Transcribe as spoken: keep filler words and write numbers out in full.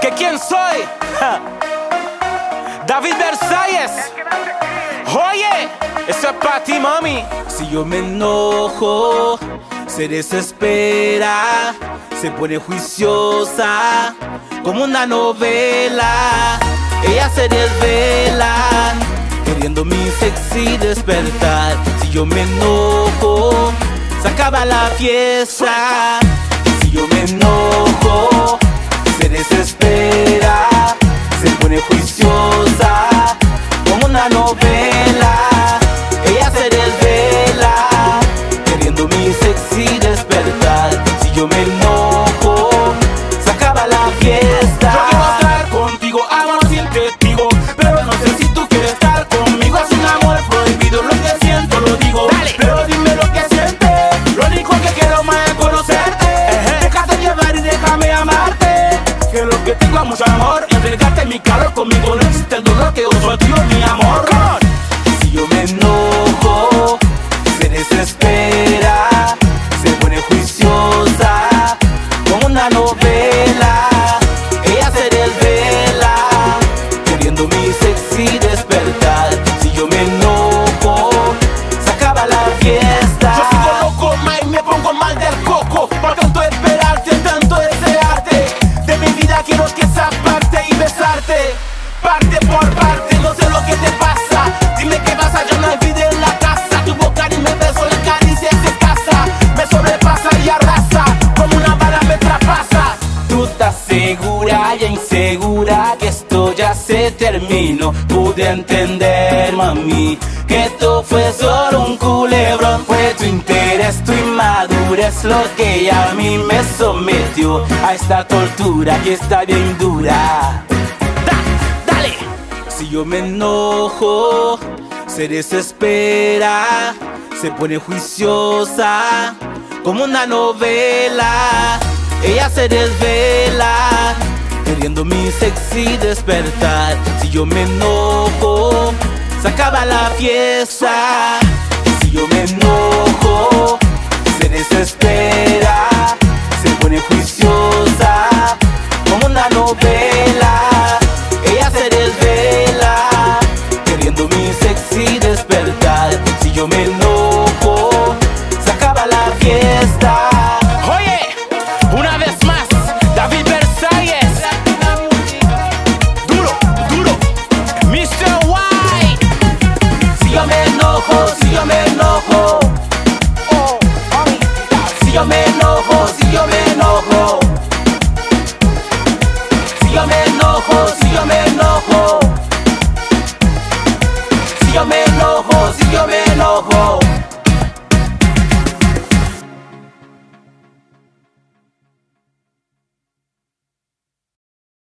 ¿Que quién soy? Ja. David Versalles. Oye, eso es para ti, mami. Si yo me enojo, se desespera, se pone juiciosa, como una novela. Ella se desvela, queriendo mi sexy despertar. Si yo me enojo, se acaba la fiesta. Si yo me enojo, se desespera, se pone juiciosa, como una novela. Ella se desvela, queriendo mi sexy despertar. Si yo me enojo, se acaba la fiesta. Yo quiero estar contigo, amor sin testigo, pero no sé si tú quieres estar conmigo. Es un amor prohibido, lo que siento lo digo. Dale. Pero dime lo que sientes, lo único que quiero más es conocerte. uh-huh. Déjate llevar y déjame amarte, que lo que tengo es mucho amor. Entregarte mi calor, conmigo no existe el dolor, que uso a ti, mi amor. Si yo me enojo, se desespera, se pone juiciosa, como una novela. Ella se desvela, queriendo mi sexy despertar. Si yo me enojo, se acaba la fiesta. Yo sigo loco, ma, y me pongo mal del coco, por tanto esperarte, tanto desearte. De mi vida quiero que esa parte y besarte, parte por parte. No sé lo que te pasa, dime qué pasa, yo no hay vida en la casa. Tu boca y me beso, la caricia se casa, me sobrepasa y arrasa, como una bala me traspasa. Tú estás segura y insegura que esto ya se terminó. Pude entender, mami, que esto fue solo un culebrón. Fue tu interés, tu inmadurez lo que a mí me sometió a esta tortura que está bien dura. Da, dale. Si yo me enojo, se desespera, se pone juiciosa, como una novela. Ella se desvela, queriendo mi sexy despertar. Si yo me enojo, se acaba la fiesta. Si yo me enojo, se desespera, se pone juiciosa, como una novela. Ella se desvela, queriendo mi sexy despertar. Si yo me enojo, se acaba la fiesta. Oye, una vez más, David Versalles. Duro, duro, mister White. Si yo me enojo, si yo me enojo, si yo me enojo, si yo me enojo, si yo me enojo, si yo me enojo, si yo me enojo, si yo me enojo.